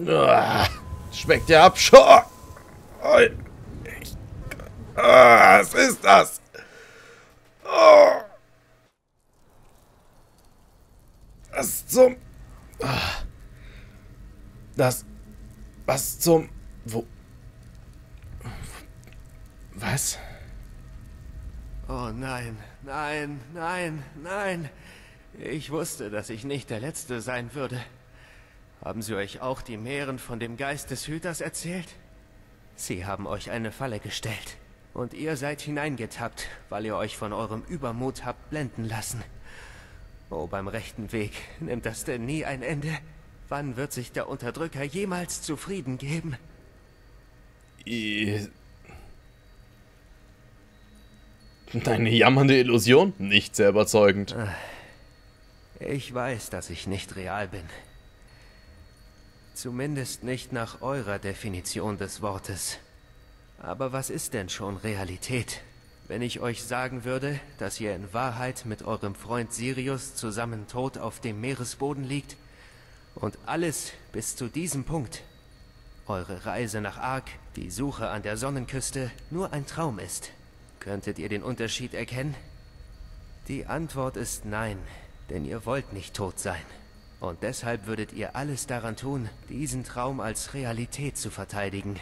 Schmeckt der Abschau. Was ist das? Oh. Was zum... Das... Was zum... Wo... Was? Oh nein, nein, nein, nein. Ich wusste, dass ich nicht der Letzte sein würde. Haben sie euch auch die Mären von dem Geist des Hüters erzählt? Sie haben euch eine Falle gestellt. Und ihr seid hineingetappt, weil ihr euch von eurem Übermut habt blenden lassen. Oh, beim rechten Weg. Nimmt das denn nie ein Ende? Wann wird sich der Unterdrücker jemals zufrieden geben? Eine jammernde Illusion? Nicht sehr überzeugend. Ich weiß, dass ich nicht real bin. Zumindest nicht nach eurer Definition des Wortes. Aber was ist denn schon Realität? Wenn ich euch sagen würde, dass ihr in Wahrheit mit eurem Freund Sirius zusammen tot auf dem Meeresboden liegt und alles bis zu diesem Punkt, eure Reise nach Ark, die Suche an der Sonnenküste, nur ein Traum ist, könntet ihr den Unterschied erkennen? Die Antwort ist nein, denn ihr wollt nicht tot sein. Und deshalb würdet ihr alles daran tun, diesen Traum als Realität zu verteidigen.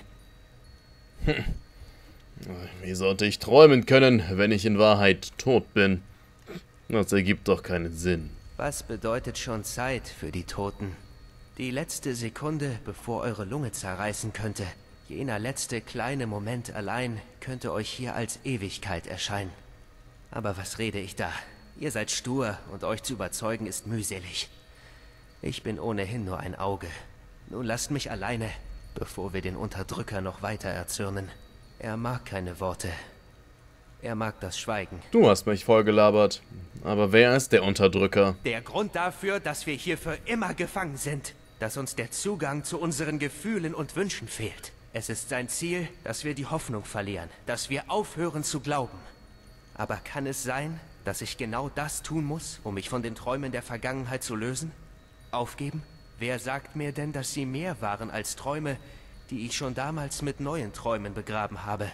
Wie sollte ich träumen können, wenn ich in Wahrheit tot bin? Das ergibt doch keinen Sinn. Was bedeutet schon Zeit für die Toten? Die letzte Sekunde, bevor eure Lunge zerreißen könnte. Jener letzte kleine Moment allein könnte euch hier als Ewigkeit erscheinen. Aber was rede ich da? Ihr seid stur und euch zu überzeugen ist mühselig. Ich bin ohnehin nur ein Auge. Nun lasst mich alleine, bevor wir den Unterdrücker noch weiter erzürnen. Er mag keine Worte. Er mag das Schweigen. Du hast mich vollgelabert. Aber wer ist der Unterdrücker? Der Grund dafür, dass wir hier für immer gefangen sind. Dass uns der Zugang zu unseren Gefühlen und Wünschen fehlt. Es ist sein Ziel, dass wir die Hoffnung verlieren. Dass wir aufhören zu glauben. Aber kann es sein, dass ich genau das tun muss, um mich von den Träumen der Vergangenheit zu lösen? Aufgeben? Wer sagt mir denn, dass sie mehr waren als Träume, die ich schon damals mit neuen Träumen begraben habe?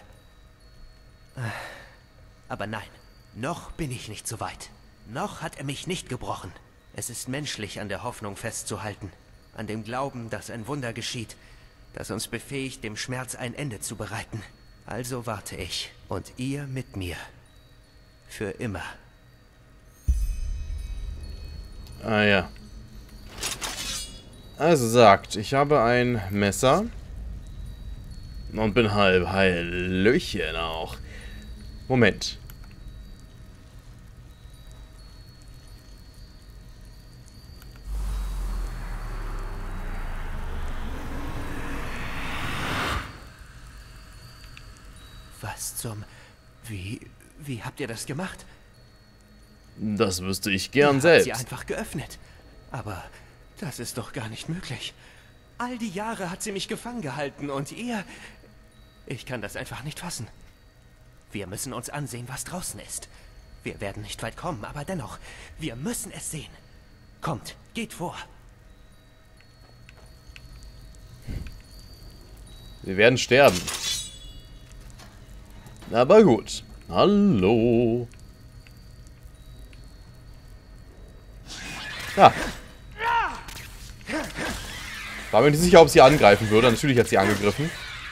Aber nein, noch bin ich nicht so weit. Noch hat er mich nicht gebrochen. Es ist menschlich, an der Hoffnung festzuhalten. An dem Glauben, dass ein Wunder geschieht, das uns befähigt, dem Schmerz ein Ende zu bereiten. Also warte ich und ihr mit mir. Für immer. Ah ja. Also sagt, ich habe ein Messer und bin halb Hallöchen auch. Moment. Was zum... Wie habt ihr das gemacht? Das wüsste ich gern Ihr selbst. habt sie einfach geöffnet. Aber das ist doch gar nicht möglich. All die Jahre hat sie mich gefangen gehalten und ihr... Ich kann das einfach nicht fassen. Wir müssen uns ansehen, was draußen ist. Wir werden nicht weit kommen, aber dennoch, wir müssen es sehen. Kommt, geht vor. Wir werden sterben. Aber gut. Hallo. Ja. War mir nicht sicher, ob sie angreifen würde. Natürlich hat sie angegriffen.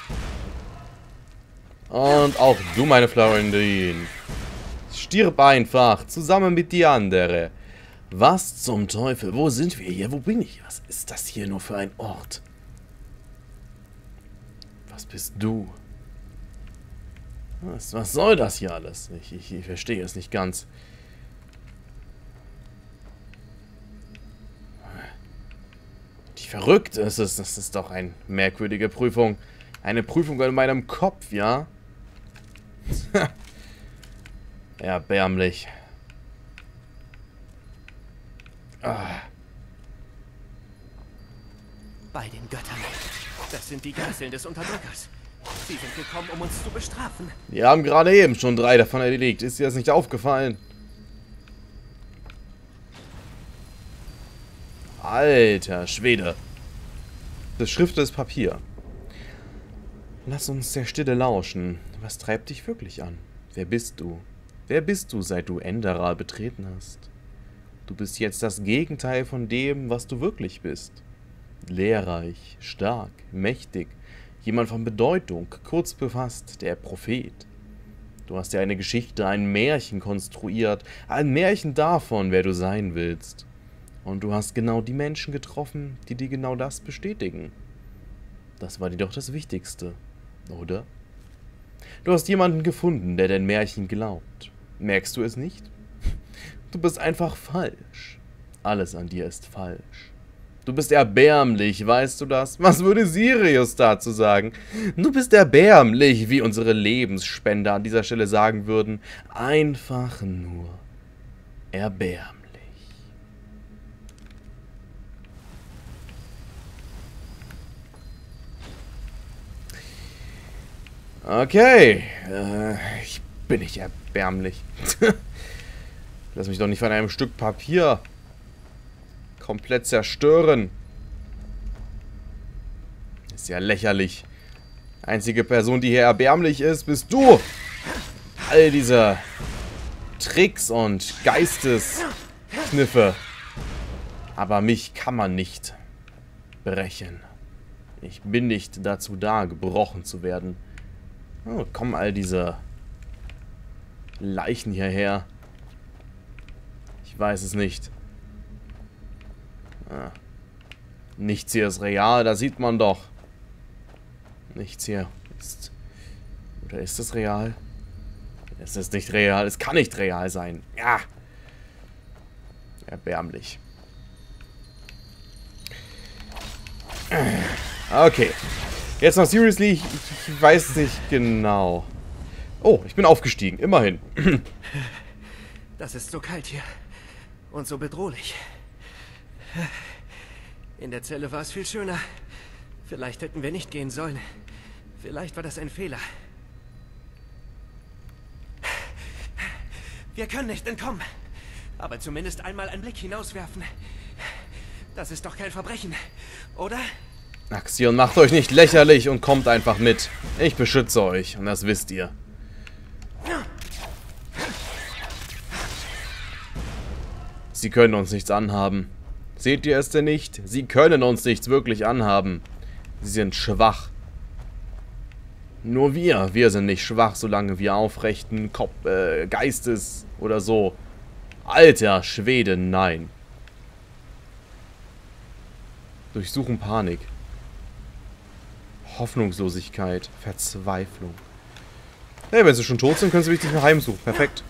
Und auch du, meine Florentine. Stirb einfach, zusammen mit die andere. Was zum Teufel? Wo sind wir hier? Wo bin ich? Was ist das hier nur für ein Ort? Was bist du? Was soll das hier alles? Ich verstehe es nicht ganz. Wie verrückt ist es. Das ist doch eine merkwürdige Prüfung. Eine Prüfung in meinem Kopf, ja? Erbärmlich. Bei den Göttern. Das sind die Geiseln des Unterdrückers. Sie sind gekommen, um uns zu bestrafen. Wir haben gerade eben schon 3 davon erledigt. Ist dir das nicht aufgefallen? Alter Schwede. Beschriftetes Papier. Lass uns der Stille lauschen. Was treibt dich wirklich an? Wer bist du? Wer bist du, seit du Enderal betreten hast? Du bist jetzt das Gegenteil von dem, was du wirklich bist. Lehrreich, stark, mächtig, jemand von Bedeutung, kurz befasst, der Prophet. Du hast dir eine Geschichte, ein Märchen konstruiert, ein Märchen davon, wer du sein willst. Und du hast genau die Menschen getroffen, die dir genau das bestätigen. Das war dir doch das Wichtigste, oder? Du hast jemanden gefunden, der dein Märchen glaubt. Merkst du es nicht? Du bist einfach falsch. Alles an dir ist falsch. Du bist erbärmlich, weißt du das? Was würde Sirius dazu sagen? Du bist erbärmlich, wie unsere Lebensspender an dieser Stelle sagen würden. Einfach nur erbärmlich. Okay, ich bin nicht erbärmlich. Lass mich doch nicht von einem Stück Papier komplett zerstören. Ist ja lächerlich. Einzige Person, die hier erbärmlich ist, bist du. All diese Tricks und Geisteskniffe. Aber mich kann man nicht brechen. Ich bin nicht dazu da, gebrochen zu werden. Oh, kommen all diese Leichen hierher. Ich weiß es nicht. Ah. Nichts hier ist real, das sieht man doch. Nichts hier ist... Oder ist es real? Es ist nicht real, es kann nicht real sein. Ja. Erbärmlich. Okay. Jetzt noch seriously, ich weiß nicht genau. Oh, ich bin aufgestiegen, immerhin. Das ist so kalt hier. Und so bedrohlich. In der Zelle war es viel schöner. Vielleicht hätten wir nicht gehen sollen. Vielleicht war das ein Fehler. Wir können nicht entkommen. Aber zumindest einmal einen Blick hinauswerfen. Das ist doch kein Verbrechen, oder? Axion, macht euch nicht lächerlich und kommt einfach mit. Ich beschütze euch und das wisst ihr. Sie können uns nichts anhaben. Seht ihr es denn nicht? Sie können uns nichts wirklich anhaben. Sie sind schwach. Nur wir sind nicht schwach, solange wir aufrechten Geistes oder so. Alter Schwede, nein. Durchsuchen Panik. Hoffnungslosigkeit, Verzweiflung. Hey, wenn sie schon tot sind, können sie mich nicht mehr heimsuchen. Perfekt.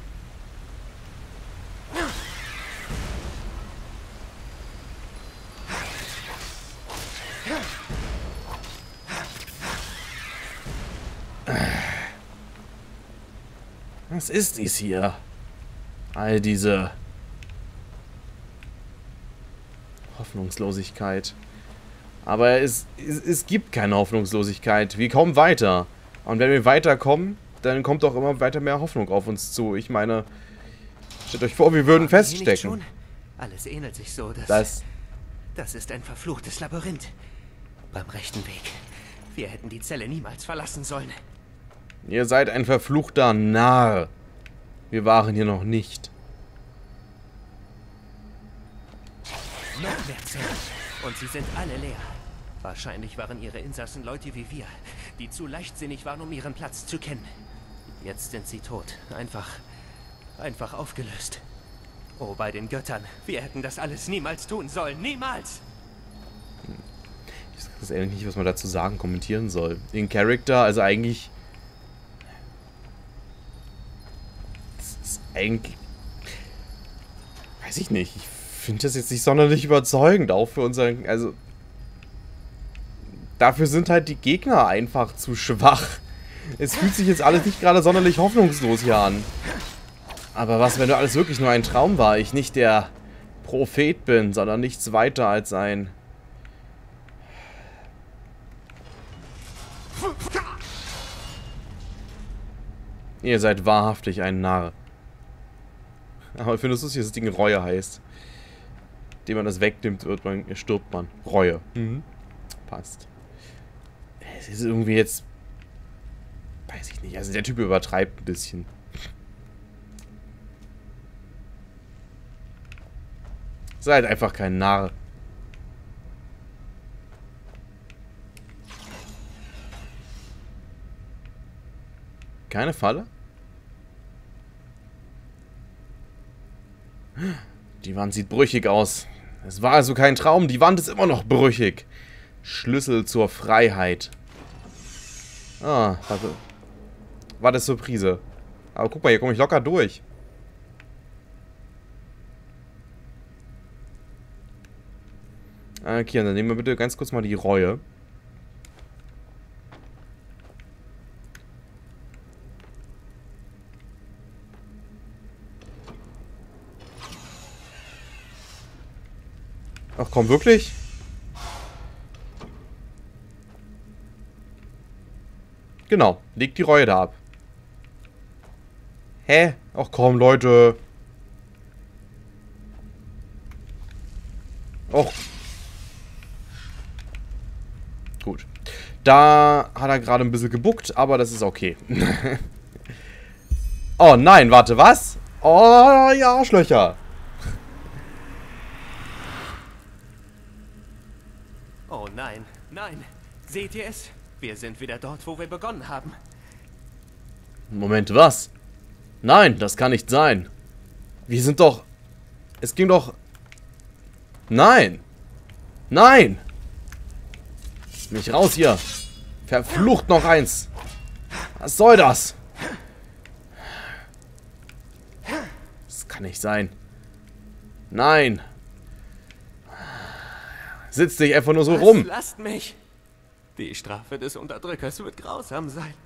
Was ist dies hier? All diese Hoffnungslosigkeit. Aber es gibt keine Hoffnungslosigkeit. Wir kommen weiter. Und wenn wir weiterkommen, dann kommt auch immer weiter mehr Hoffnung auf uns zu. Ich meine, stellt euch vor, wir würden feststecken. Alles ähnelt sich so. Das ist ein verfluchtes Labyrinth. Beim rechten Weg. Wir hätten die Zelle niemals verlassen sollen. Ihr seid ein verfluchter Narr. Wir waren hier noch nicht. Noch mehr Zellen. Und sie sind alle leer. Wahrscheinlich waren ihre Insassen Leute wie wir, die zu leichtsinnig waren, um ihren Platz zu kennen. Jetzt sind sie tot. Einfach aufgelöst. Oh, bei den Göttern. Wir hätten das alles niemals tun sollen. Niemals! Ich weiß ehrlich nicht, was man dazu sagen, kommentieren soll. In Character, also eigentlich... Das ist eigentlich... Weiß ich nicht. Ich finde das jetzt nicht sonderlich überzeugend, auch für unseren... Also... Dafür sind halt die Gegner einfach zu schwach. Es fühlt sich jetzt alles nicht gerade sonderlich hoffnungslos hier an. Aber was, wenn du alles wirklich nur ein Traum war? Ich nicht der Prophet bin, sondern nichts weiter als ein... Ihr seid wahrhaftig ein Narr. Aber findest du, dass das Ding Reue heißt? Indem man das wegnimmt, stirbt man. Reue. Mhm. Passt. Es ist irgendwie jetzt... Weiß ich nicht. Also der Typ übertreibt ein bisschen. Seid einfach kein Narr. Keine Falle? Die Wand sieht brüchig aus. Es war also kein Traum. Die Wand ist immer noch brüchig. Schlüssel zur Freiheit. Ah, warte. War das Surprise. Aber guck mal, hier komme ich locker durch. Okay, dann nehmen wir bitte ganz kurz mal die Reue. Ach komm, wirklich? Genau, legt die Reue da ab. Hä? Ach komm, Leute. Och. Gut. Da hat er gerade ein bisschen gebuckt, aber das ist okay. Oh nein, warte, was? Oh, ja, Arschlöcher. Oh nein, nein. Seht ihr es? Wir sind wieder dort, wo wir begonnen haben. Moment, was? Nein, das kann nicht sein. Wir sind doch... Es ging doch... Nein. Nein. Nicht raus hier. Verflucht noch eins. Was soll das? Das kann nicht sein. Nein. Sitz dich einfach nur so rum. Lasst mich. Die Strafe des Unterdrückers wird grausam sein.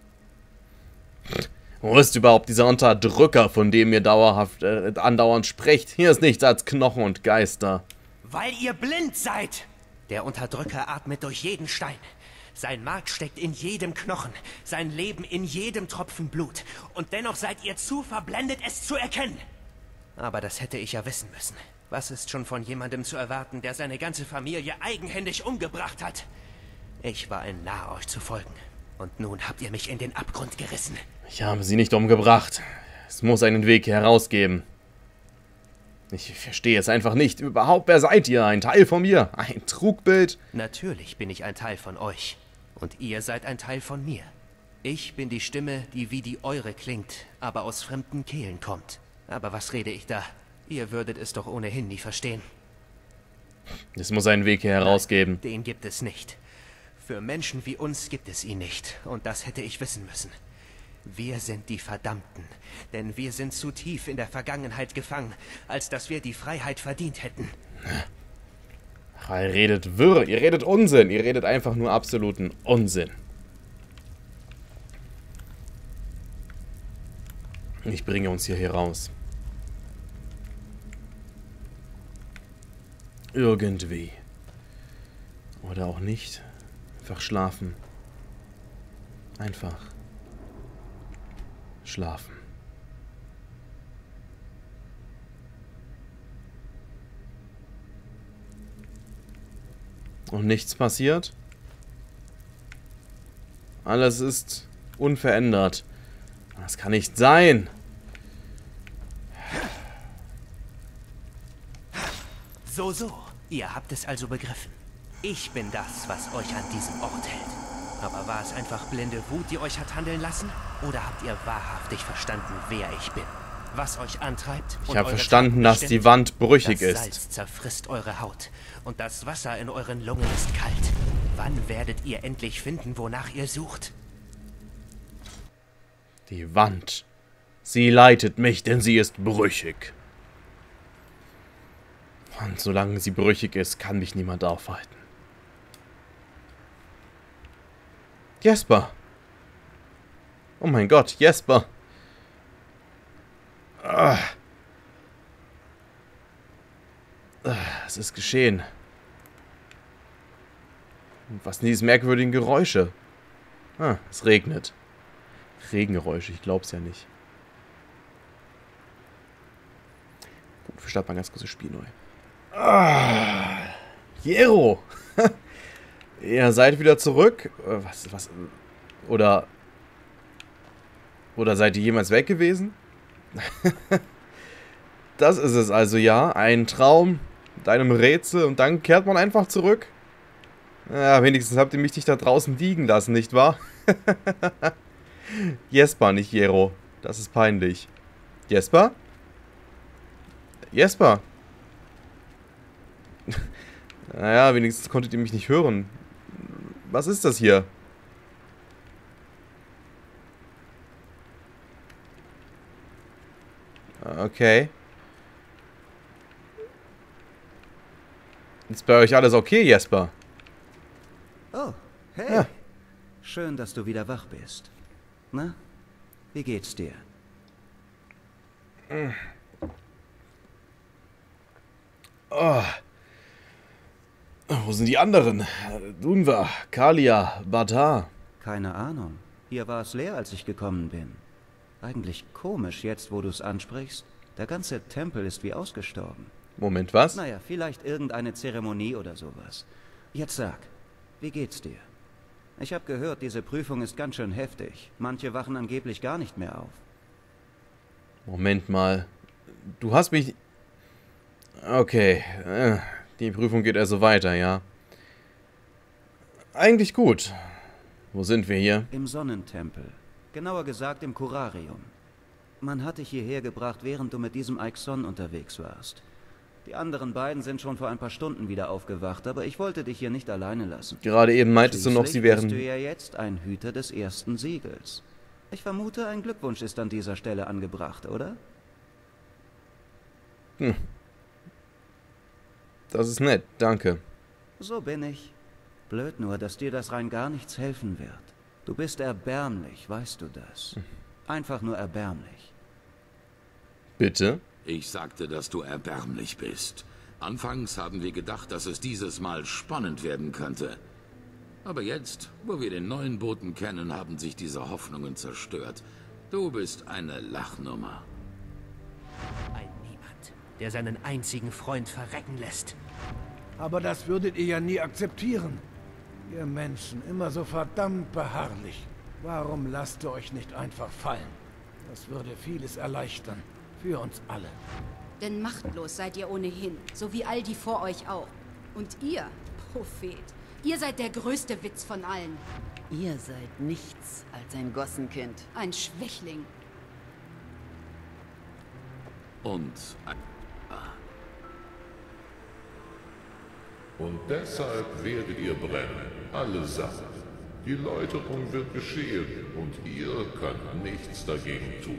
Wo ist überhaupt dieser Unterdrücker, von dem ihr dauerhaft andauernd sprecht? Hier ist nichts als Knochen und Geister. Weil ihr blind seid. Der Unterdrücker atmet durch jeden Stein. Sein Mark steckt in jedem Knochen. Sein Leben in jedem Tropfen Blut. Und dennoch seid ihr zu verblendet, es zu erkennen. Aber das hätte ich ja wissen müssen. Was ist schon von jemandem zu erwarten, der seine ganze Familie eigenhändig umgebracht hat? Ich war ein Narr, euch zu folgen. Und nun habt ihr mich in den Abgrund gerissen. Ich habe sie nicht umgebracht. Es muss einen Weg herausgeben. Ich verstehe es einfach nicht. Überhaupt, wer seid ihr? Ein Teil von mir? Ein Trugbild? Natürlich bin ich ein Teil von euch. Und ihr seid ein Teil von mir. Ich bin die Stimme, die wie die eure klingt, aber aus fremden Kehlen kommt. Aber was rede ich da? Ihr würdet es doch ohnehin nie verstehen. Es muss einen Weg herausgeben. Nein, den gibt es nicht. Für Menschen wie uns gibt es ihn nicht. Und das hätte ich wissen müssen. Wir sind die Verdammten. Denn wir sind zu tief in der Vergangenheit gefangen, als dass wir die Freiheit verdient hätten. Ach, ihr redet wirr, ihr redet Unsinn. Ihr redet einfach nur absoluten Unsinn. Ich bringe uns hier raus. Irgendwie. Oder auch nicht. Einfach schlafen. Einfach schlafen. Und nichts passiert? Alles ist unverändert. Das kann nicht sein. So. Ihr habt es also begriffen. Ich bin das, was euch an diesem Ort hält. Aber war es einfach blinde Wut, die euch hat handeln lassen? Oder habt ihr wahrhaftig verstanden, wer ich bin? Was euch antreibt? Ich habe verstanden, dass die Wand brüchig ist. Das Salz zerfrisst eure Haut. Und das Wasser in euren Lungen ist kalt. Wann werdet ihr endlich finden, wonach ihr sucht? Die Wand. Sie leitet mich, denn sie ist brüchig. Und solange sie brüchig ist, kann mich niemand aufhalten. Jesper! Oh mein Gott, Jesper! Es ist geschehen. Was sind diese merkwürdigen Geräusche? Es regnet. Regengeräusche, ich glaub's ja nicht. Gut, wir starten mal ganz kurz das Spiel neu. Jero! Ihr seid wieder zurück? Was? Oder seid ihr jemals weg gewesen? Das ist es also, ja. Ein Traum mit einem Rätsel und dann kehrt man einfach zurück. Ja, wenigstens habt ihr mich nicht da draußen liegen lassen, nicht wahr? Jesper, nicht Jero. Das ist peinlich. Jesper? Jesper? Naja, wenigstens konntet ihr mich nicht hören. Was ist das hier? Okay. Ist bei euch alles okay, Jesper? Oh, hey. Ja. Schön, dass du wieder wach bist. Na, wie geht's dir? Oh. Wo sind die anderen? Dunva, Kalia, Bata. Keine Ahnung. Hier war es leer, als ich gekommen bin. Eigentlich komisch jetzt, wo du es ansprichst. Der ganze Tempel ist wie ausgestorben. Moment, was? Naja, vielleicht irgendeine Zeremonie oder sowas. Jetzt sag, wie geht's dir? Ich habe gehört, diese Prüfung ist ganz schön heftig. Manche wachen angeblich gar nicht mehr auf. Moment mal. Du hast mich... Okay. Die Prüfung geht also weiter, ja. Eigentlich gut. Wo sind wir hier? Im Sonnentempel. Genauer gesagt im Kurarium. Man hat dich hierher gebracht, während du mit diesem Aixon unterwegs warst. Die anderen beiden sind schon vor ein paar Stunden wieder aufgewacht, aber ich wollte dich hier nicht alleine lassen. Gerade eben meintest du noch, sie wären... Bist du ja jetzt ein Hüter des ersten Siegels. Ich vermute, ein Glückwunsch ist an dieser Stelle angebracht, oder? Das ist nett, danke. So bin ich. Blöd nur, dass dir das rein gar nichts helfen wird. Du bist erbärmlich, weißt du das? Einfach nur erbärmlich. Bitte? Ich sagte, dass du erbärmlich bist. Anfangs haben wir gedacht, dass es dieses Mal spannend werden könnte. Aber jetzt, wo wir den neuen Boten kennen, haben sich diese Hoffnungen zerstört. Du bist eine Lachnummer. Ein Niemand, der seinen einzigen Freund verrecken lässt. Aber das würdet ihr ja nie akzeptieren. Ihr Menschen, immer so verdammt beharrlich. Warum lasst ihr euch nicht einfach fallen? Das würde vieles erleichtern. Für uns alle. Denn machtlos seid ihr ohnehin, so wie all die vor euch auch. Und ihr, Prophet, ihr seid der größte Witz von allen. Ihr seid nichts als ein Gossenkind. Ein Schwächling. Und deshalb werdet ihr brennen, allesamt. Die Läuterung wird geschehen und ihr könnt nichts dagegen tun.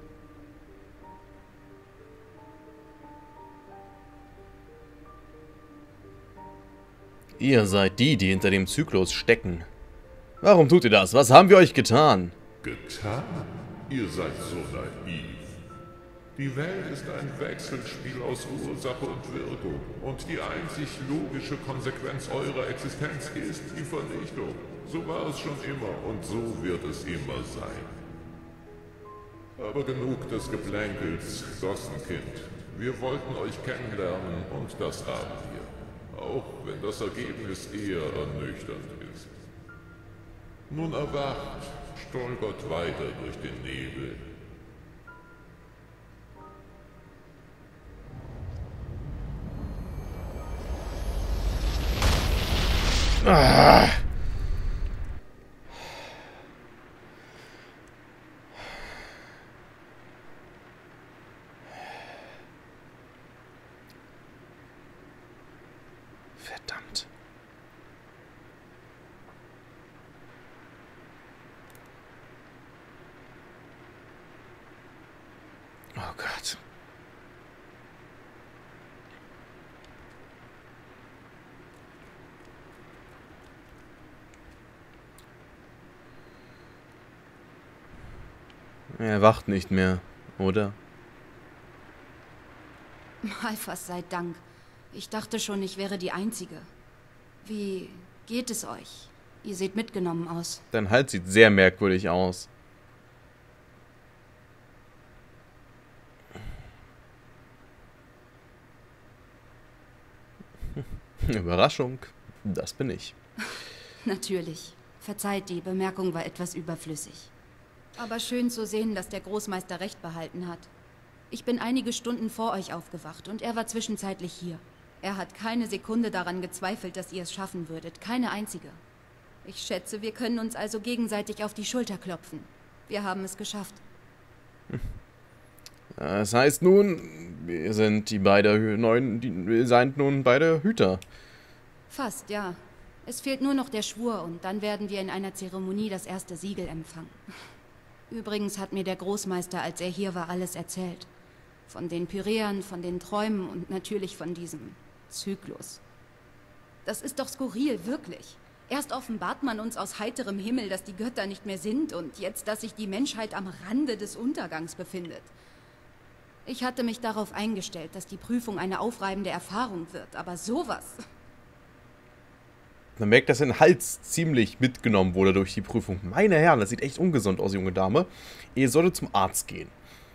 Ihr seid die, die hinter dem Zyklus stecken. Warum tut ihr das? Was haben wir euch getan? Getan? Ihr seid so naiv. Die Welt ist ein Wechselspiel aus Ursache und Wirkung. Und die einzig logische Konsequenz eurer Existenz ist die Vernichtung. So war es schon immer und so wird es immer sein. Aber genug des Geplänkels, Gossenkind. Wir wollten euch kennenlernen und das haben wir. Auch wenn das Ergebnis eher ernüchternd ist. Nun erwacht, stolpert weiter durch den Nebel. Ah. Verdammt. Oh Gott. Er wacht nicht mehr, oder? Malphas sei Dank. Ich dachte schon, ich wäre die Einzige. Wie geht es euch? Ihr seht mitgenommen aus. Dein Hals sieht sehr merkwürdig aus. Überraschung, das bin ich. Natürlich. Verzeiht, die Bemerkung war etwas überflüssig. Aber schön zu sehen, dass der Großmeister recht behalten hat. Ich bin einige Stunden vor euch aufgewacht und er war zwischenzeitlich hier. Er hat keine Sekunde daran gezweifelt, dass ihr es schaffen würdet. Keine einzige. Ich schätze, wir können uns also gegenseitig auf die Schulter klopfen. Wir haben es geschafft. Das heißt nun, wir sind nun beide Hüter. Fast, ja. Es fehlt nur noch der Schwur und dann werden wir in einer Zeremonie das erste Siegel empfangen. Übrigens hat mir der Großmeister, als er hier war, alles erzählt. Von den Pyräern, von den Träumen und natürlich von diesem Zyklus. Das ist doch skurril, wirklich. Erst offenbart man uns aus heiterem Himmel, dass die Götter nicht mehr sind und jetzt, dass sich die Menschheit am Rande des Untergangs befindet. Ich hatte mich darauf eingestellt, dass die Prüfung eine aufreibende Erfahrung wird, aber sowas... Man merkt, dass sein Hals ziemlich mitgenommen wurde durch die Prüfung. Meine Herren, das sieht echt ungesund aus, junge Dame. Ihr solltet zum Arzt gehen.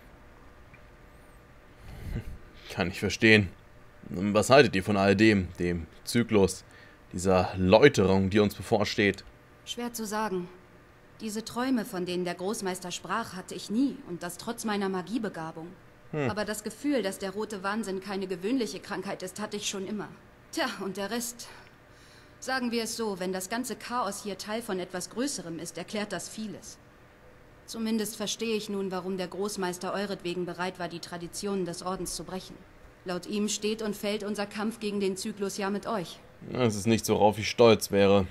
Kann ich verstehen. Was haltet ihr von all dem Zyklus, dieser Läuterung, die uns bevorsteht? Schwer zu sagen. Diese Träume, von denen der Großmeister sprach, hatte ich nie und das trotz meiner Magiebegabung. Aber das Gefühl, dass der rote Wahnsinn keine gewöhnliche Krankheit ist, hatte ich schon immer. Tja, und der Rest... Sagen wir es so, wenn das ganze Chaos hier Teil von etwas Größerem ist, erklärt das vieles. Zumindest verstehe ich nun, warum der Großmeister euretwegen bereit war, die Traditionen des Ordens zu brechen. Laut ihm steht und fällt unser Kampf gegen den Zyklus ja mit euch. Es ist nicht so, worauf ich stolz wäre.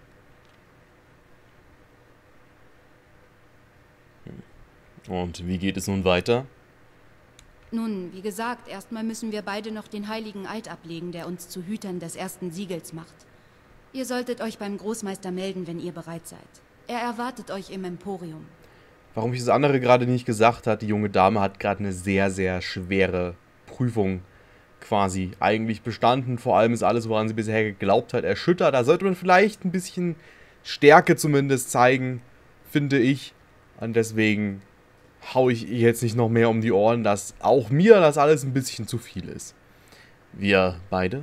Und wie geht es nun weiter? Nun, wie gesagt, erstmal müssen wir beide noch den heiligen Eid ablegen, der uns zu Hütern des ersten Siegels macht. Ihr solltet euch beim Großmeister melden, wenn ihr bereit seid. Er erwartet euch im Emporium. Warum ich das andere gerade nicht gesagt hat, die junge Dame hat gerade eine sehr, sehr schwere Prüfung quasi eigentlich bestanden. Vor allem ist alles, woran sie bisher geglaubt hat, erschüttert. Da sollte man vielleicht ein bisschen Stärke zumindest zeigen, finde ich. Und deswegen hau ich jetzt nicht noch mehr um die Ohren, dass auch mir das alles ein bisschen zu viel ist. Wir beide?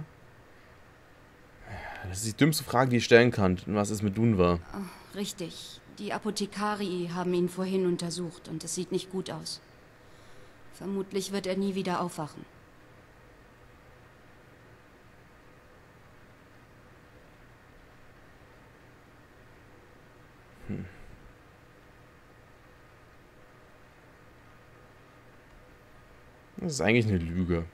Das ist die dümmste Frage, die ich stellen kann. Was ist mit Dunvar? Oh, richtig. Die Apothekarii haben ihn vorhin untersucht und es sieht nicht gut aus. Vermutlich wird er nie wieder aufwachen. Das ist eigentlich eine Lüge.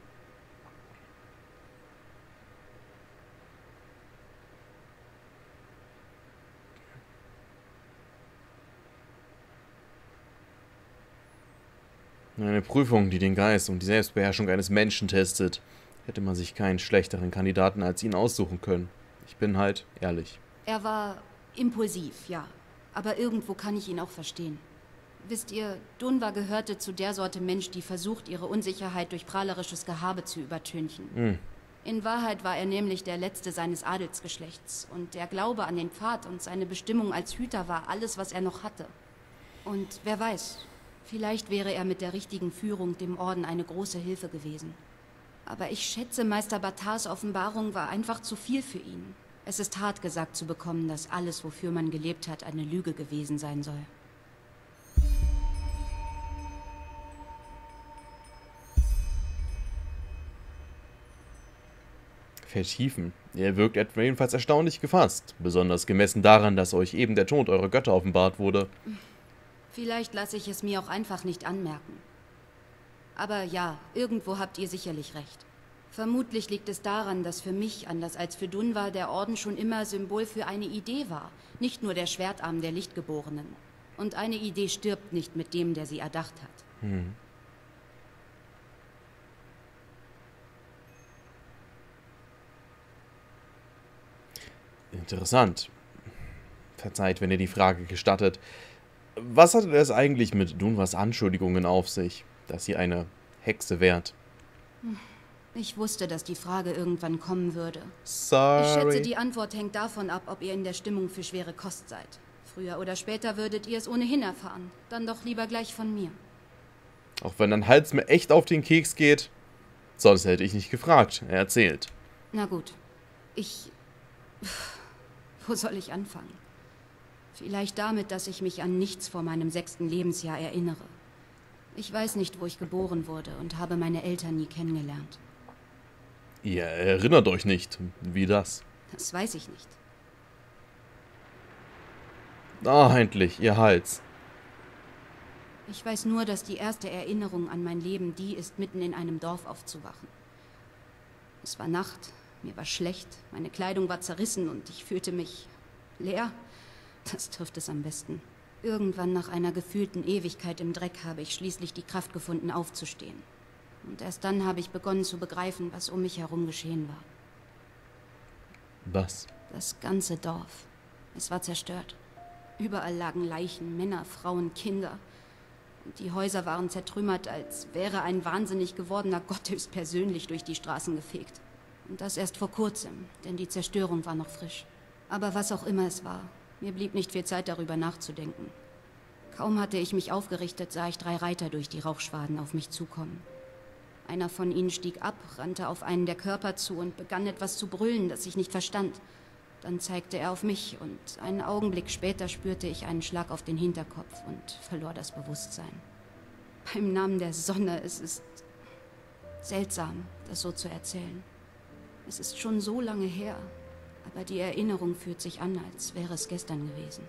Eine Prüfung, die den Geist und die Selbstbeherrschung eines Menschen testet. Hätte man sich keinen schlechteren Kandidaten als ihn aussuchen können. Ich bin halt ehrlich. Er war impulsiv, ja. Aber irgendwo kann ich ihn auch verstehen. Wisst ihr, Dunvar gehörte zu der Sorte Mensch, die versucht, ihre Unsicherheit durch prahlerisches Gehabe zu übertünchen. In Wahrheit war er nämlich der Letzte seines Adelsgeschlechts. Und der Glaube an den Pfad und seine Bestimmung als Hüter war alles, was er noch hatte. Und wer weiß... Vielleicht wäre er mit der richtigen Führung dem Orden eine große Hilfe gewesen. Aber ich schätze, Meister Batars Offenbarung war einfach zu viel für ihn. Es ist hart gesagt zu bekommen, dass alles, wofür man gelebt hat, eine Lüge gewesen sein soll. Vertiefen. Ihr wirkt etwa jedenfalls erstaunlich gefasst. Besonders gemessen daran, dass euch eben der Tod eurer Götter offenbart wurde. Vielleicht lasse ich es mir auch einfach nicht anmerken. Aber ja, irgendwo habt ihr sicherlich recht. Vermutlich liegt es daran, dass für mich, anders als für Dunvar, der Orden schon immer Symbol für eine Idee war. Nicht nur der Schwertarm der Lichtgeborenen. Und eine Idee stirbt nicht mit dem, der sie erdacht hat. Interessant. Verzeiht, wenn ihr die Frage gestattet. Was hatte es eigentlich mit Dunvars Anschuldigungen auf sich, dass sie eine Hexe wärt? Ich wusste, dass die Frage irgendwann kommen würde. Sorry. Ich schätze, die Antwort hängt davon ab, ob ihr in der Stimmung für schwere Kost seid. Früher oder später würdet ihr es ohnehin erfahren. Dann doch lieber gleich von mir. Auch wenn dein Hals mir echt auf den Keks geht, sonst hätte ich nicht gefragt. Er erzählt. Na gut. Wo soll ich anfangen? Vielleicht damit, dass ich mich an nichts vor meinem 6. Lebensjahr erinnere. Ich weiß nicht, wo ich geboren wurde und habe meine Eltern nie kennengelernt. Ihr erinnert euch nicht. Wie das? Das weiß ich nicht. Ah, endlich, ihr Hals. Ich weiß nur, dass die erste Erinnerung an mein Leben die ist, mitten in einem Dorf aufzuwachen. Es war Nacht, mir war schlecht, meine Kleidung war zerrissen und ich fühlte mich leer. Das trifft es am besten. Irgendwann nach einer gefühlten Ewigkeit im Dreck habe ich schließlich die Kraft gefunden, aufzustehen. Und erst dann habe ich begonnen zu begreifen, was um mich herum geschehen war. Was? Das ganze Dorf. Es war zerstört. Überall lagen Leichen, Männer, Frauen, Kinder. Und die Häuser waren zertrümmert, als wäre ein wahnsinnig gewordener Gott höchstpersönlich durch die Straßen gefegt. Und das erst vor kurzem, denn die Zerstörung war noch frisch. Aber was auch immer es war, mir blieb nicht viel Zeit, darüber nachzudenken. Kaum hatte ich mich aufgerichtet, sah ich 3 Reiter durch die Rauchschwaden auf mich zukommen. Einer von ihnen stieg ab, rannte auf einen der Körper zu und begann etwas zu brüllen, das ich nicht verstand. Dann zeigte er auf mich und einen Augenblick später spürte ich einen Schlag auf den Hinterkopf und verlor das Bewusstsein. Beim Namen der Sonne, es ist seltsam, das so zu erzählen. Es ist schon so lange her, aber die Erinnerung fühlt sich an, als wäre es gestern gewesen.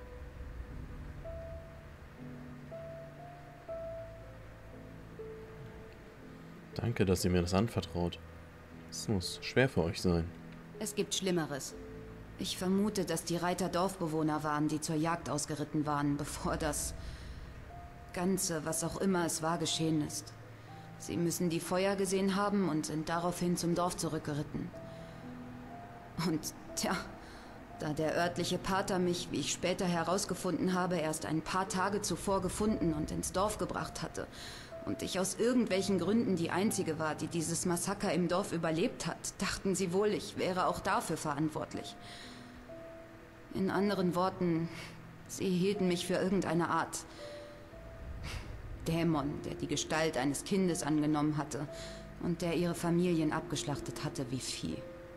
Danke, dass ihr mir das anvertraut. Es muss schwer für euch sein. Es gibt Schlimmeres. Ich vermute, dass die Reiter Dorfbewohner waren, die zur Jagd ausgeritten waren, bevor das Ganze, was auch immer es war, geschehen ist. Sie müssen die Feuer gesehen haben und sind daraufhin zum Dorf zurückgeritten. Und tja, da der örtliche Pater mich, wie ich später herausgefunden habe, erst ein paar Tage zuvor gefunden und ins Dorf gebracht hatte, und ich aus irgendwelchen Gründen die Einzige war, die dieses Massaker im Dorf überlebt hat, dachten sie wohl, ich wäre auch dafür verantwortlich. In anderen Worten, sie hielten mich für irgendeine Art Dämon, der die Gestalt eines Kindes angenommen hatte und der ihre Familien abgeschlachtet hatte wie Vieh.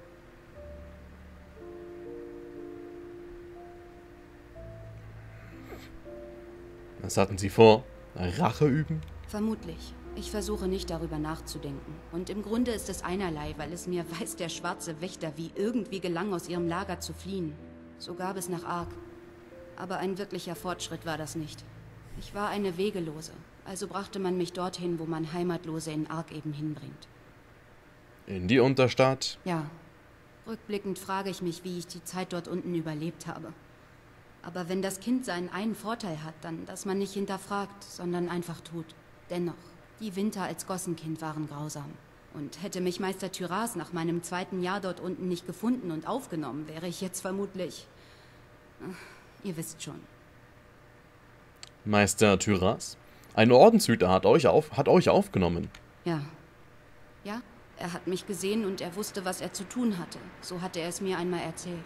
Was hatten sie vor? Rache üben? Vermutlich. Ich versuche nicht darüber nachzudenken. Und im Grunde ist es einerlei, weil es mir weiß der schwarze Wächter wie irgendwie gelang, aus ihrem Lager zu fliehen. Sogar bis nach Ark. Aber ein wirklicher Fortschritt war das nicht. Ich war eine Wegelose, also brachte man mich dorthin, wo man Heimatlose in Ark eben hinbringt. In die Unterstadt? Ja. Rückblickend frage ich mich, wie ich die Zeit dort unten überlebt habe. Aber wenn das Kind seinen einen Vorteil hat, dann, dass man nicht hinterfragt, sondern einfach tut. Dennoch, die Winter als Gossenkind waren grausam. Und hätte mich Meister Tyras nach meinem 2. Jahr dort unten nicht gefunden und aufgenommen, wäre ich jetzt vermutlich... Ihr wisst schon. Meister Tyras? Ein Ordenshüter hat euch aufgenommen. Ja. Ja, er hat mich gesehen und er wusste, was er zu tun hatte. So hatte er es mir einmal erzählt.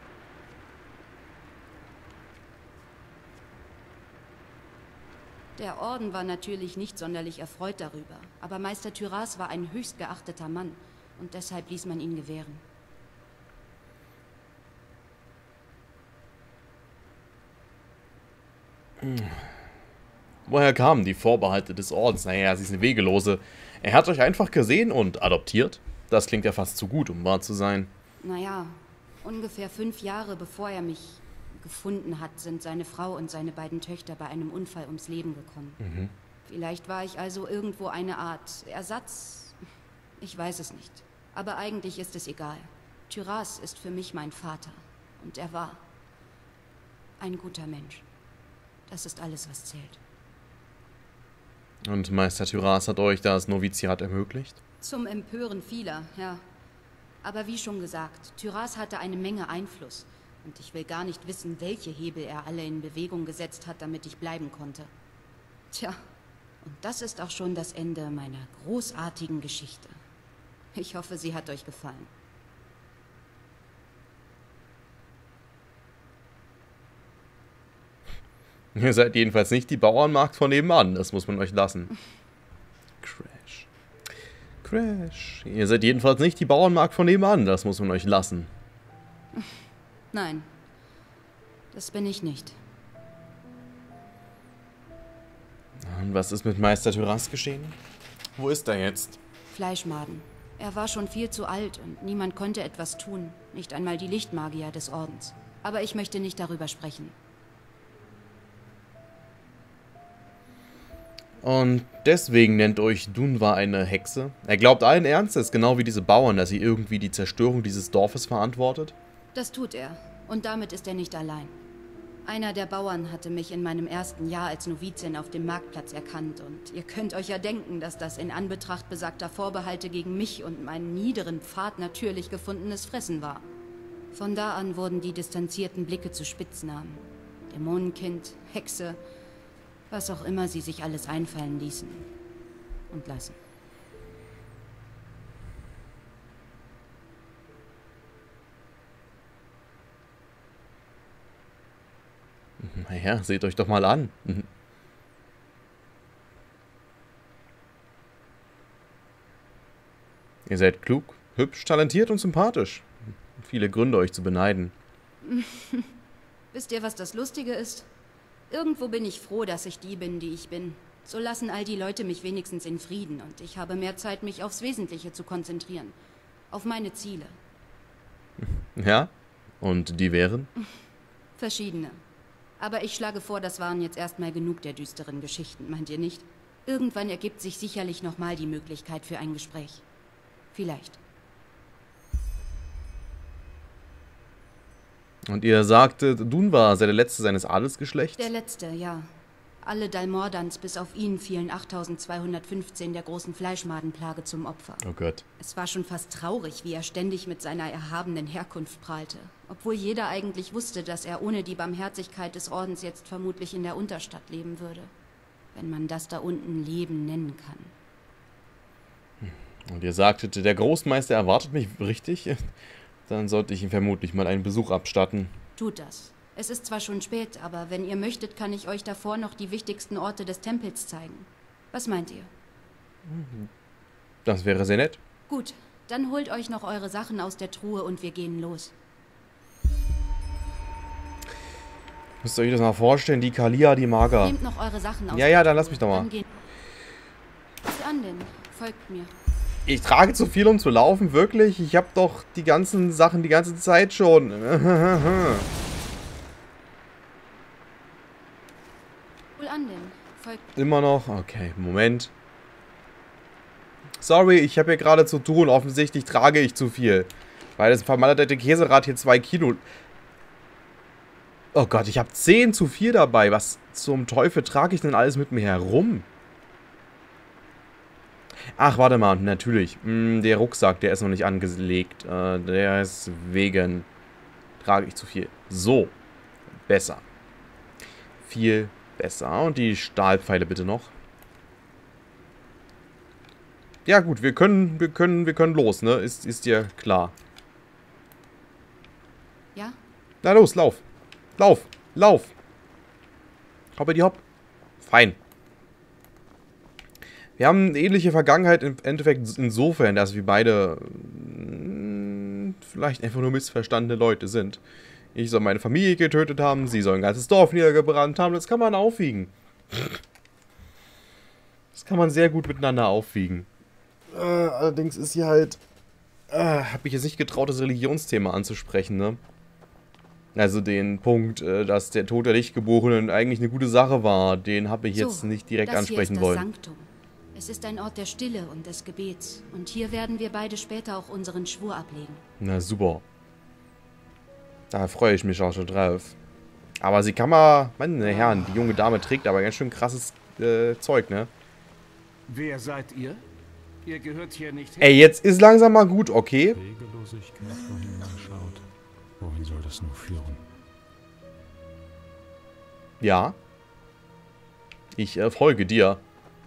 Der Orden war natürlich nicht sonderlich erfreut darüber, aber Meister Tyras war ein höchst geachteter Mann und deshalb ließ man ihn gewähren. Woher kamen die Vorbehalte des Ordens? Naja, sie ist eine Wegelose. Er hat euch einfach gesehen und adoptiert? Das klingt ja fast zu gut, um wahr zu sein. Naja, ungefähr 5 Jahre bevor er mich gefunden hat, sind seine Frau und seine beiden Töchter bei einem Unfall ums Leben gekommen. Vielleicht war ich also irgendwo eine Art Ersatz. Ich weiß es nicht. Aber eigentlich ist es egal. Tyras ist für mich mein Vater. Und er war ein guter Mensch. Das ist alles, was zählt. Und Meister Tyras hat euch das Noviziat ermöglicht? Zum Empören vieler, ja. Aber wie schon gesagt, Tyras hatte eine Menge Einfluss. Und ich will gar nicht wissen, welche Hebel er alle in Bewegung gesetzt hat, damit ich bleiben konnte. Tja, und das ist auch schon das Ende meiner großartigen Geschichte. Ich hoffe, sie hat euch gefallen. Ihr seid jedenfalls nicht die Bauernmarkt von nebenan, das muss man euch lassen. Crash. Crash. Ihr seid jedenfalls nicht die Bauernmarkt von nebenan, das muss man euch lassen. Nein, das bin ich nicht. Und was ist mit Meister Tyras geschehen? Wo ist er jetzt? Fleischmaden. Er war schon viel zu alt und niemand konnte etwas tun. Nicht einmal die Lichtmagier des Ordens. Aber ich möchte nicht darüber sprechen. Und deswegen nennt euch Dunwar eine Hexe? Er glaubt allen Ernstes, genau wie diese Bauern, dass sie irgendwie die Zerstörung dieses Dorfes verantwortet? Das tut er. Und damit ist er nicht allein. Einer der Bauern hatte mich in meinem ersten Jahr als Novizin auf dem Marktplatz erkannt. Und ihr könnt euch ja denken, dass das in Anbetracht besagter Vorbehalte gegen mich und meinen niederen Pfad natürlich gefundenes Fressen war. Von da an wurden die distanzierten Blicke zu Spitznamen. Dämonenkind, Hexe, was auch immer sie sich alles einfallen ließen und lassen. Naja, seht euch doch mal an. Ihr seid klug, hübsch, talentiert und sympathisch. Viele Gründe, euch zu beneiden. Wisst ihr, was das Lustige ist? Irgendwo bin ich froh, dass ich die bin, die ich bin. So lassen all die Leute mich wenigstens in Frieden und ich habe mehr Zeit, mich aufs Wesentliche zu konzentrieren. Auf meine Ziele. Ja? Und die wären? Verschiedene. Aber ich schlage vor, das waren jetzt erstmal genug der düsteren Geschichten, meint ihr nicht? Irgendwann ergibt sich sicherlich nochmal die Möglichkeit für ein Gespräch. Vielleicht. Und ihr sagtet, Dunwar sei der Letzte seines Adelsgeschlechts? Der Letzte, ja. Alle Dalmordans bis auf ihn fielen 8215 der großen Fleischmadenplage zum Opfer. Oh Gott. Es war schon fast traurig, wie er ständig mit seiner erhabenen Herkunft prahlte. Obwohl jeder eigentlich wusste, dass er ohne die Barmherzigkeit des Ordens jetzt vermutlich in der Unterstadt leben würde. Wenn man das da unten Leben nennen kann. Und ihr sagtet, der Großmeister erwartet mich, richtig? Dann sollte ich ihm vermutlich mal einen Besuch abstatten. Tut das. Es ist zwar schon spät, aber wenn ihr möchtet, kann ich euch davor noch die wichtigsten Orte des Tempels zeigen. Was meint ihr? Das wäre sehr nett. Gut, dann holt euch noch eure Sachen aus der Truhe und wir gehen los. Müsst ihr euch das mal vorstellen, die Kalia, die Mager. Nehmt noch eure Sachen aus Ja, der dann lass Truhe. mich doch mal. Dann gehen. Was an denn? Folgt mir. Ich trage zu viel, um zu laufen, wirklich? Ich habe doch die ganzen Sachen die ganze Zeit schon. An denn? Folgt. Immer noch? Okay, Moment. Sorry, ich habe hier gerade zu tun. Offensichtlich trage ich zu viel. Weil das vermaledeite Käserad hier 2 Kilo... Oh Gott, ich habe 10 zu viel dabei. Was zum Teufel trage ich denn alles mit mir herum? Ach, warte mal, natürlich. Der Rucksack, der ist noch nicht angelegt. Der ist wegen... Trage ich zu viel. So. Besser. Viel besser. Und die Stahlpfeile bitte noch. Ja gut, wir können los, ne? Ist dir klar. Ja? Na los, lauf. Lauf. Lauf. Hoppe die hopp. Fein. Wir haben eine ähnliche Vergangenheit im Endeffekt insofern, dass wir beide vielleicht einfach nur missverstandene Leute sind. Ich soll meine Familie getötet haben, sie soll ein ganzes Dorf niedergebrannt haben. Das kann man aufwiegen. Das kann man sehr gut miteinander aufwiegen. Allerdings ist hier halt... habe ich jetzt nicht getraut, das Religionsthema anzusprechen, ne? Also den Punkt, dass der Tod der Lichtgeborenen eigentlich eine gute Sache war, den habe ich jetzt nicht direkt ansprechen wollen. Sanktum. Es ist ein Ort der Stille und des Gebets. Und hier werden wir beide später auch unseren Schwur ablegen. Na super. Da freue ich mich auch schon drauf. Aber sie kann mal... Meine Herren, die junge Dame trägt aber ganz schön krasses Zeug, ne? Wer seid ihr? Ihr gehört hier nicht hin. Ey, jetzt ist langsam mal gut, okay? Regellosigkeit, wohin man schaut. Wohin soll das nur führen? Ja. Ich folge dir.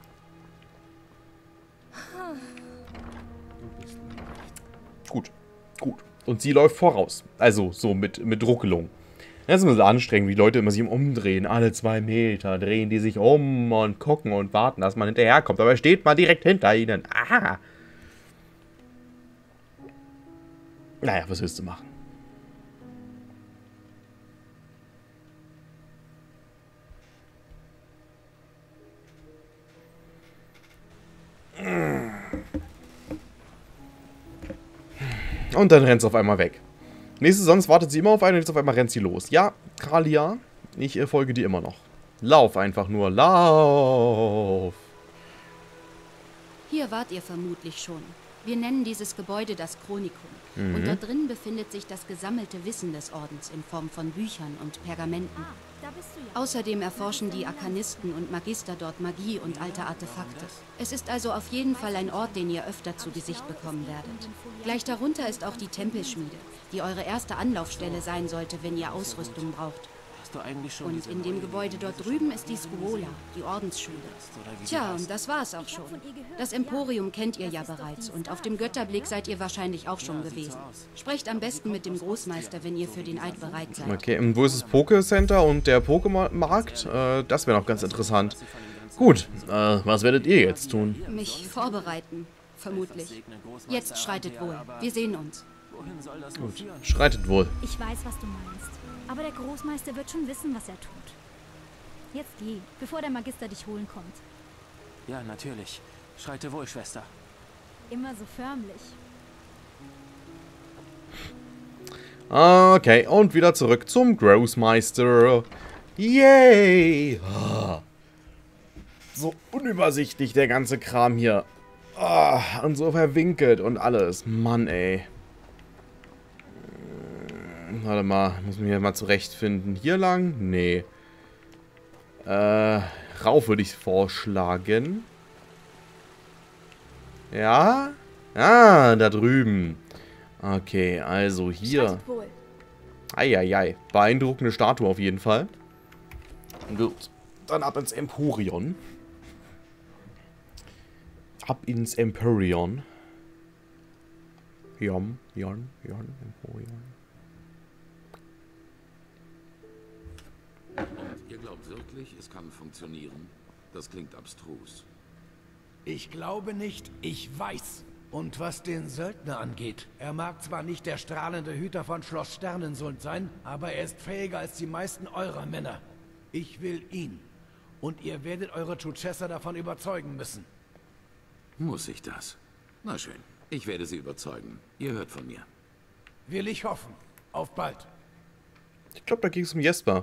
Gut, gut. Und sie läuft voraus. Also, so mit Ruckelung. Das ist ein bisschen anstrengend, wie die Leute immer sich umdrehen. Alle 2 Meter drehen die sich um und gucken und warten, dass man hinterherkommt. Aber steht man direkt hinter ihnen. Ah! Naja, was willst du machen? Und dann rennt sie auf einmal weg. Nächste, sonst wartet sie immer auf einen und jetzt auf einmal rennt sie los. Ja, Kralia, ich folge dir immer noch. Lauf einfach nur, lauf. Hier wart ihr vermutlich schon. Wir nennen dieses Gebäude das Chronikum. Und dort drin befindet sich das gesammelte Wissen des Ordens in Form von Büchern und Pergamenten. Außerdem erforschen die Arkanisten und Magister dort Magie und alte Artefakte. Es ist also auf jeden Fall ein Ort, den ihr öfter zu Gesicht bekommen werdet. Gleich darunter ist auch die Tempelschmiede, die eure erste Anlaufstelle sein sollte, wenn ihr Ausrüstung braucht. Und in dem Gebäude dort drüben ist die Skuola, die Ordensschule. Tja, und das war's auch schon. Das Emporium kennt ihr ja bereits und auf dem Götterblick seid ihr wahrscheinlich auch schon gewesen. Sprecht am besten mit dem Großmeister, wenn ihr für den Eid bereit seid. Okay, und wo ist das Poké-Center und der Pokémon-Markt? Das wäre noch ganz interessant. Gut, was werdet ihr jetzt tun? Mich vorbereiten, vermutlich. Jetzt schreitet wohl. Wir sehen uns. Gut, schreitet wohl. Ich weiß, was du meinst. Aber der Großmeister wird schon wissen, was er tut. Jetzt geh, bevor der Magister dich holen kommt. Ja, natürlich. Schreite wohl, Schwester. Immer so förmlich. Okay, und wieder zurück zum Großmeister. Yay! So unübersichtlich der ganze Kram hier. Und so verwinkelt und alles. Mann, ey. Warte mal, muss mich hier mal zurechtfinden. Hier lang? Nee. Rauf würde ich vorschlagen. Ja? Ah, da drüben. Okay, also hier. Eieiei. Beeindruckende Statue auf jeden Fall. Gut. Dann ab ins Emporion. Ab ins Emporion. Emporion. Ihr glaubt wirklich, es kann funktionieren? Das klingt abstrus. Ich glaube nicht, ich weiß. Und was den Söldner angeht, er mag zwar nicht der strahlende Hüter von Schloss Sternensund sein, aber er ist fähiger als die meisten eurer Männer. Ich will ihn. Und ihr werdet eure Chuchessa davon überzeugen müssen. Muss ich das? Na schön, ich werde sie überzeugen. Ihr hört von mir. Will ich hoffen. Auf bald. Ich glaube, da ging es um Jesper.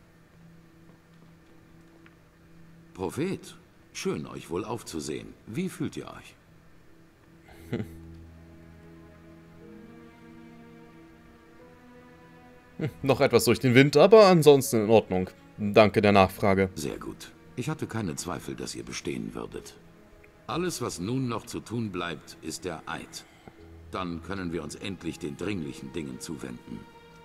Prophet, schön euch wohl aufzusehen. Wie fühlt ihr euch? Noch etwas durch den Wind, aber ansonsten in Ordnung. Danke der Nachfrage. Sehr gut. Ich hatte keine Zweifel, dass ihr bestehen würdet. Alles, was nun noch zu tun bleibt, ist der Eid. Dann können wir uns endlich den dringlichen Dingen zuwenden.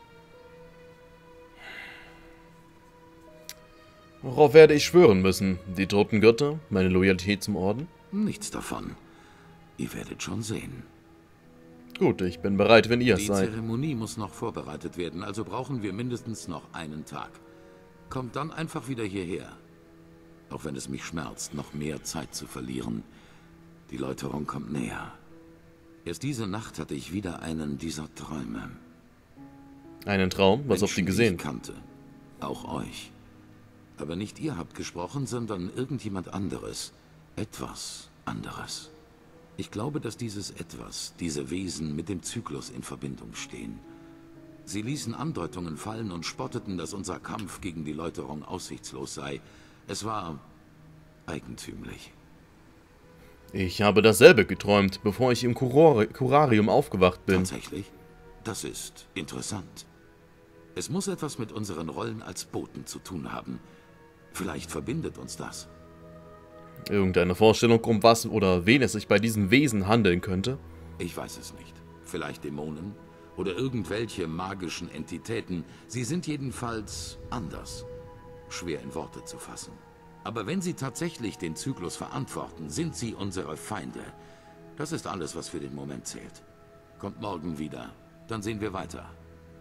Worauf werde ich schwören müssen? Die toten Götter? Meine Loyalität zum Orden? Nichts davon. Ihr werdet schon sehen. Gut, ich bin bereit, wenn ihr es Die seid. Zeremonie muss noch vorbereitet werden, also brauchen wir mindestens noch einen Tag. Kommt dann einfach wieder hierher. Auch wenn es mich schmerzt, noch mehr Zeit zu verlieren. Die Läuterung kommt näher. Erst diese Nacht hatte ich wieder einen dieser Träume. Einen Traum? Was habt ihr Menschen, die gesehen? ich kannte. Auch euch. Aber nicht ihr habt gesprochen, sondern irgendjemand anderes. Etwas anderes. Ich glaube, dass dieses Etwas, diese Wesen mit dem Zyklus in Verbindung stehen. Sie ließen Andeutungen fallen und spotteten, dass unser Kampf gegen die Läuterung aussichtslos sei. Es war eigentümlich. Ich habe dasselbe geträumt, bevor ich im Kurarium aufgewacht bin. Tatsächlich? Das ist interessant. Es muss etwas mit unseren Rollen als Boten zu tun haben. Vielleicht verbindet uns das. Irgendeine Vorstellung, um was oder wen es sich bei diesen Wesen handeln könnte? Ich weiß es nicht. Vielleicht Dämonen oder irgendwelche magischen Entitäten. Sie sind jedenfalls anders. Schwer in Worte zu fassen. Aber wenn sie tatsächlich den Zyklus verantworten, sind sie unsere Feinde. Das ist alles, was für den Moment zählt. Kommt morgen wieder. Dann sehen wir weiter.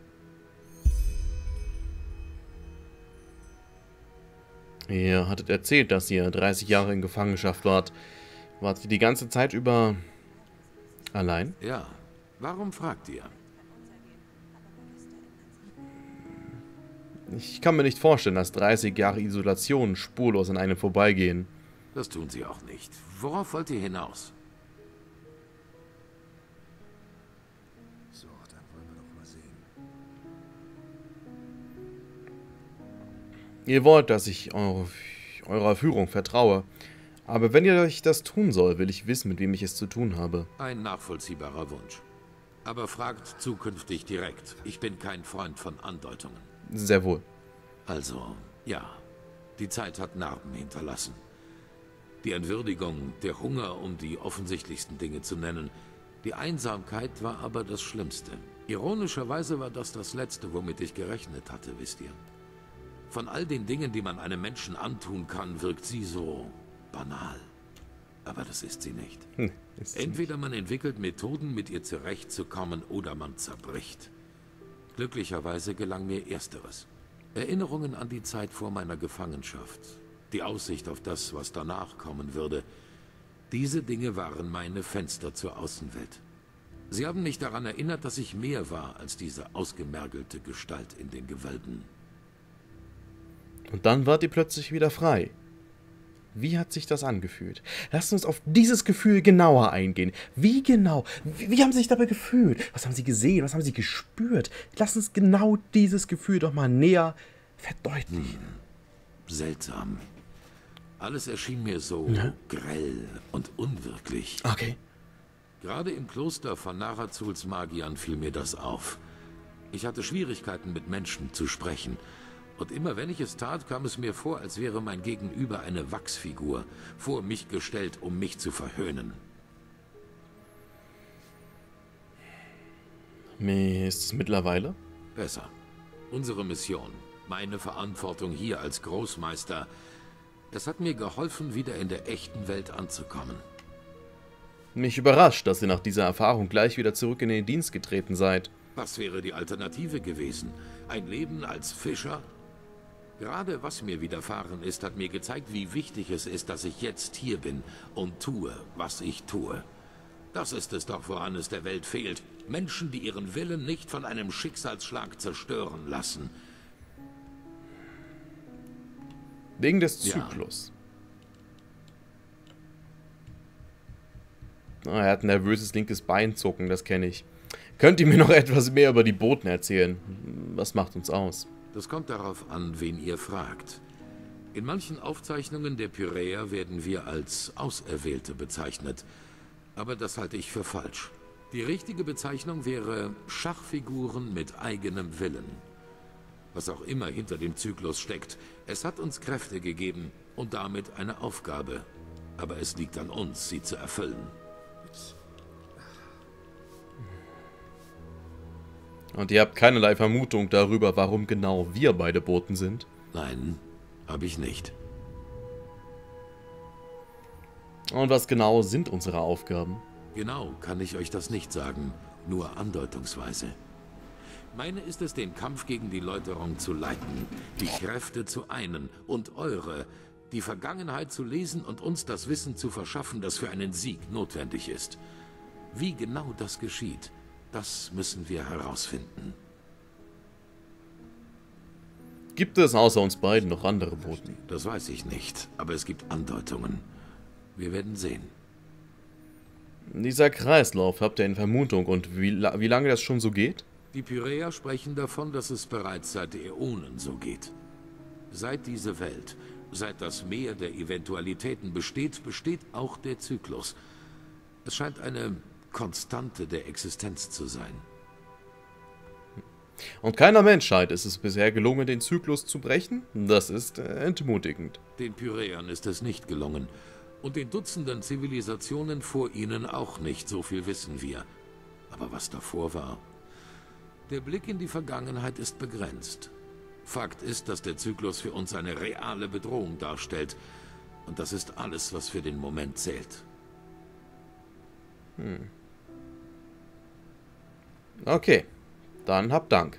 Ihr hattet erzählt, dass ihr 30 Jahre in Gefangenschaft wart. Wart ihr die ganze Zeit über allein? Ja. Warum fragt ihr? Ich kann mir nicht vorstellen, dass 30 Jahre Isolation spurlos an einem vorbeigehen. Das tun sie auch nicht. Worauf wollt ihr hinaus? Ihr wollt, dass ich eurer Führung vertraue. Aber wenn ihr euch das tun soll, will ich wissen, mit wem ich es zu tun habe. Ein nachvollziehbarer Wunsch. Aber fragt zukünftig direkt. Ich bin kein Freund von Andeutungen. Sehr wohl. Also, ja. Die Zeit hat Narben hinterlassen. Die Entwürdigung, der Hunger, um die offensichtlichsten Dinge zu nennen. Die Einsamkeit war aber das Schlimmste. Ironischerweise war das Letzte, womit ich gerechnet hatte, wisst ihr. Von all den Dingen, die man einem Menschen antun kann, wirkt sie so banal. Aber das ist sie nicht. Entweder man entwickelt Methoden, mit ihr zurechtzukommen, oder man zerbricht. Glücklicherweise gelang mir Ersteres. Erinnerungen an die Zeit vor meiner Gefangenschaft. Die Aussicht auf das, was danach kommen würde. Diese Dinge waren meine Fenster zur Außenwelt. Sie haben mich daran erinnert, dass ich mehr war als diese ausgemergelte Gestalt in den Gewölben. Und dann wart ihr plötzlich wieder frei. Wie hat sich das angefühlt? Lasst uns auf dieses Gefühl genauer eingehen. Wie genau? Wie haben Sie sich dabei gefühlt? Was haben Sie gesehen? Was haben Sie gespürt? Lasst uns genau dieses Gefühl doch mal näher verdeutlichen. Seltsam. Alles erschien mir so grell und unwirklich. Okay. Gerade im Kloster von Narazuls Magiern fiel mir das auf. Ich hatte Schwierigkeiten, mit Menschen zu sprechen. Und immer wenn ich es tat, kam es mir vor, als wäre mein Gegenüber eine Wachsfigur, vor mich gestellt, um mich zu verhöhnen. Wie ist es mittlerweile? Besser. Unsere Mission, meine Verantwortung hier als Großmeister, es hat mir geholfen, wieder in der echten Welt anzukommen. Mich überrascht, dass ihr nach dieser Erfahrung gleich wieder zurück in den Dienst getreten seid. Was wäre die Alternative gewesen? Ein Leben als Fischer? Gerade was mir widerfahren ist, hat mir gezeigt, wie wichtig es ist, dass ich jetzt hier bin und tue, was ich tue. Das ist es doch, woran es der Welt fehlt. Menschen, die ihren Willen nicht von einem Schicksalsschlag zerstören lassen. Wegen des Zyklus. Ja. Er hat ein nervöses linkes Beinzucken, das kenne ich. Könnt ihr mir noch etwas mehr über die Boten erzählen? Was macht uns aus? Das kommt darauf an, wen ihr fragt. In manchen Aufzeichnungen der Pyräer werden wir als Auserwählte bezeichnet. Aber das halte ich für falsch. Die richtige Bezeichnung wäre Schachfiguren mit eigenem Willen. Was auch immer hinter dem Zyklus steckt, es hat uns Kräfte gegeben und damit eine Aufgabe. Aber es liegt an uns, sie zu erfüllen. Und ihr habt keinerlei Vermutung darüber, warum genau wir beide Boten sind? Nein, habe ich nicht. Und was genau sind unsere Aufgaben? Genau kann ich euch das nicht sagen, nur andeutungsweise. Meine ist es, den Kampf gegen die Läuterung zu leiten, die Kräfte zu einen und eure, die Vergangenheit zu lesen und uns das Wissen zu verschaffen, das für einen Sieg notwendig ist. Wie genau das geschieht, das müssen wir herausfinden. Gibt es außer uns beiden noch andere Boten? Das weiß ich nicht, aber es gibt Andeutungen. Wir werden sehen. Dieser Kreislauf, habt ihr eine Vermutung und wie lange das schon so geht? Die Pyräer sprechen davon, dass es bereits seit Äonen so geht. Seit diese Welt, seit das Meer der Eventualitäten besteht, besteht auch der Zyklus. Es scheint eine Konstante der Existenz zu sein. Und keiner Menschheit ist es bisher gelungen, den Zyklus zu brechen? Das ist entmutigend. Den Pyräern ist es nicht gelungen. Und den Dutzenden Zivilisationen vor ihnen auch nicht, so viel wissen wir. Aber was davor war? Der Blick in die Vergangenheit ist begrenzt. Fakt ist, dass der Zyklus für uns eine reale Bedrohung darstellt. Und das ist alles, was für den Moment zählt. Okay, dann habt Dank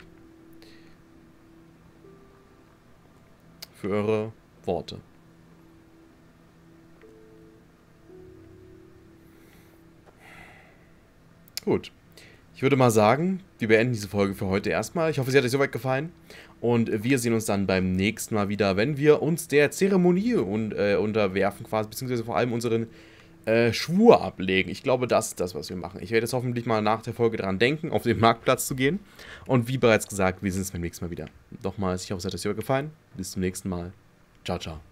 für eure Worte. Gut. Ich würde mal sagen, wir beenden diese Folge für heute erstmal. Ich hoffe, sie hat euch soweit gefallen. Und wir sehen uns dann beim nächsten Mal wieder, wenn wir uns der Zeremonie unterwerfen, quasi, beziehungsweise vor allem unseren Schwur ablegen. Ich glaube, das ist das, was wir machen. Ich werde jetzt hoffentlich mal nach der Folge dran denken, auf den Marktplatz zu gehen. Und wie bereits gesagt, wir sehen uns beim nächsten Mal wieder. Nochmals, ich hoffe, es hat euch gefallen. Bis zum nächsten Mal. Ciao, ciao.